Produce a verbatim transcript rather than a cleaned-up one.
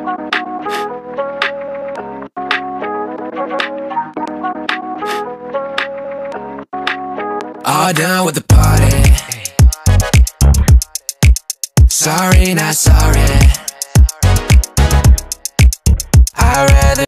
All done with the party. Sorry, not sorry. I'd rather